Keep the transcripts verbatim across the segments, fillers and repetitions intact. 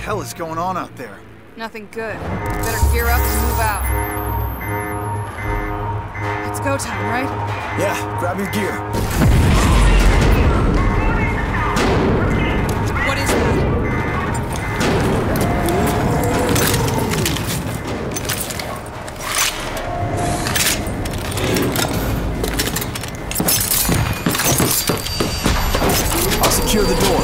hell is going on out there? Nothing good. Better gear up and move out. It's go time, right? Yeah, grab your gear. What is that? I'll secure the door.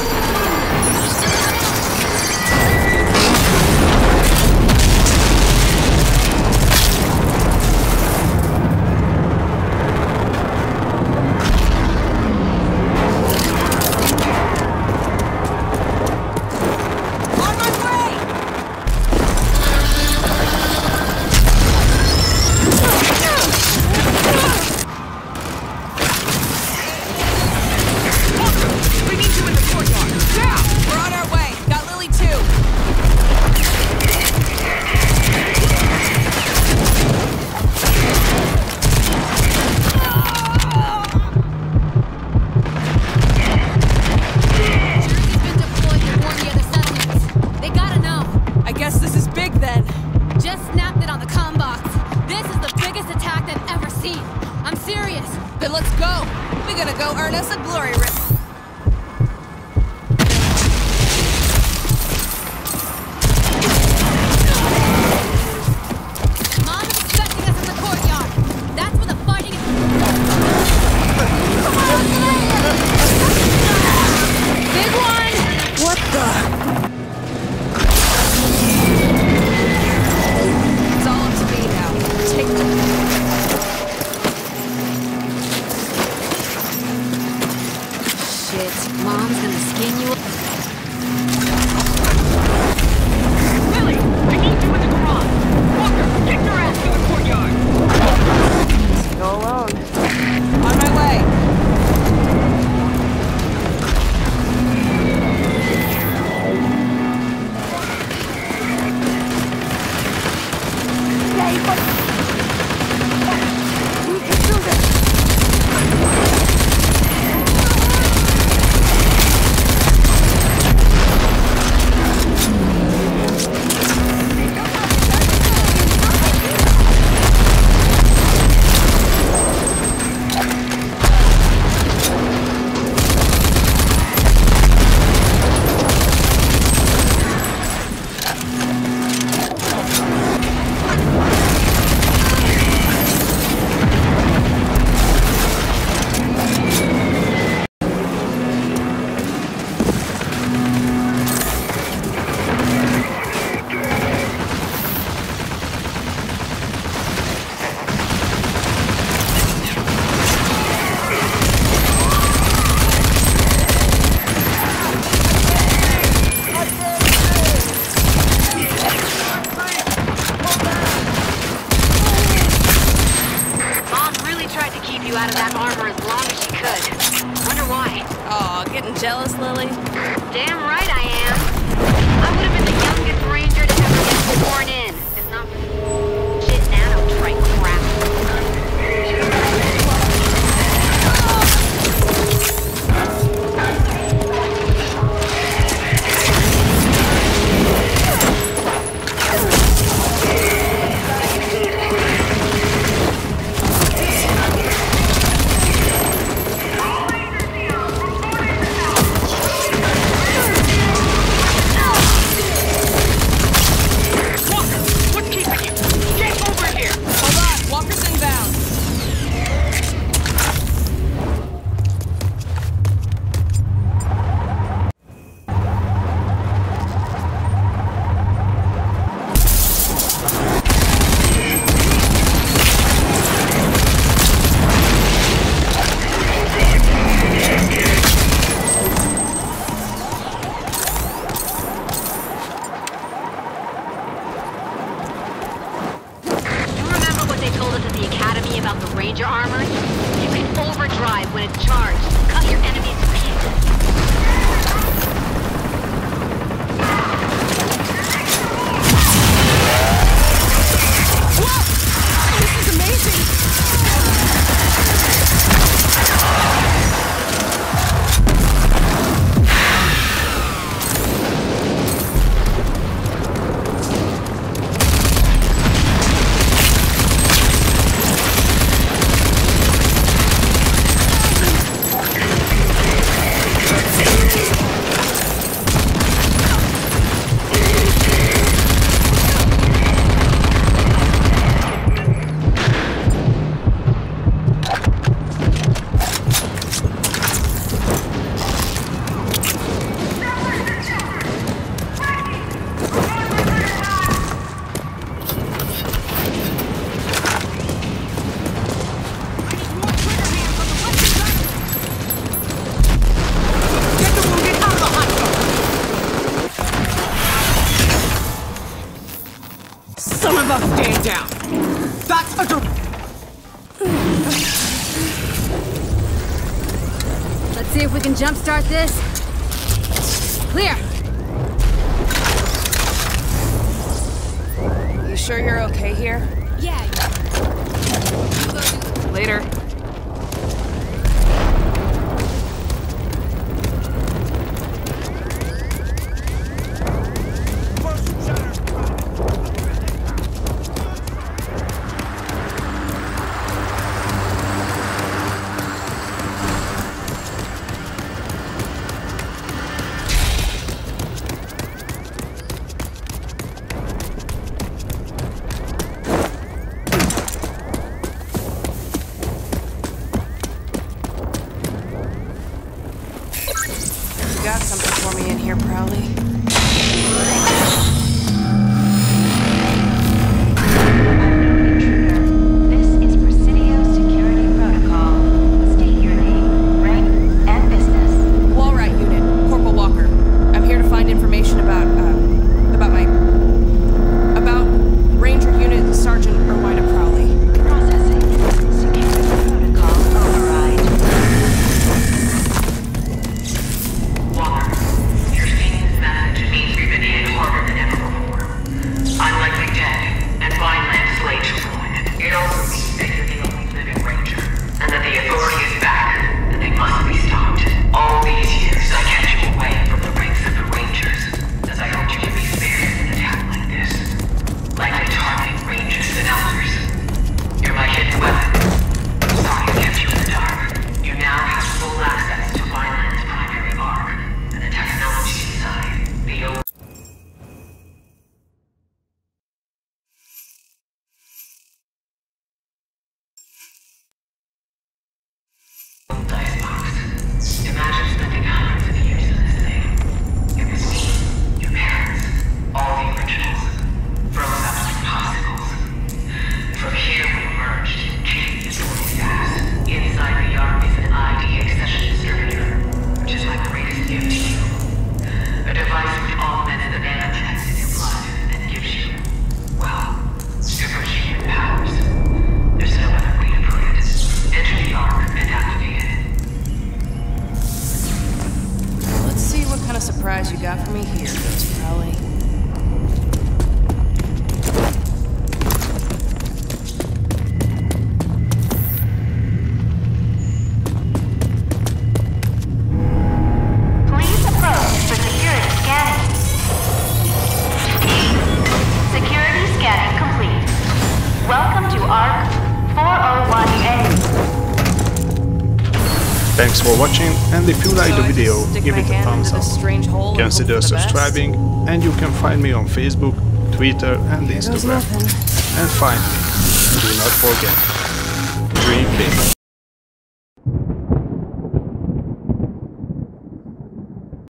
Ranger armor, you can overdrive when it's charged. Cut your enemies to pieces. Whoa! This is amazing! about staying down. That's a dir- Let's see if we can jumpstart this. Clear. You sure you're okay here? Yeah. Later. You got something for me in here, Prowley? This is Presidio Security Protocol. State your name, rank, and business. Walright Unit, Corporal Walker. I'm here to find information about, uh, about my... about Ranger Unit Sergeant Erwina Prowley. Processing. Security Protocol override. Walker, your seeing this message means we've been hit harder than ever before. I'm likely dead, and Vineland slayed to ruin. It also means that you're the only living Ranger, and that the authority is back, and they must be stopped. All these years I kept you away from the ranks of the Rangers, as I hoped you could be spared in an attack like this. Likely targeting Rangers and elders. You're my hidden weapon. Sorry I kept you in the dark. You now have full access to Vineland's primary arc, and the technology inside. The old dice box. Imagine spending hundreds of years in this thing. It was me, your parents, all the originals. Froze up like popsicles. From here we emerged, keeping this really fast. Inside the arc is an I D accession distributor, which is my greatest gift to you. A device which augments the nanotechs in your blood and gives you, well, superhuman powers. There's no other way to put it. Enter the arc and activate it. Let's see what kind of surprise you got for me here, Mister Prowley. Please approach for security scanning. Security scanning complete. Welcome to ARC four oh one A. Thanks for watching, and if you like So the I just video, stick give my it a hand thumbs into up. this strange hole and hope Consider for the best? subscribing, and you can find me on Facebook, Twitter and Here goes Instagram. nothing. And finally, do not forget, dream big.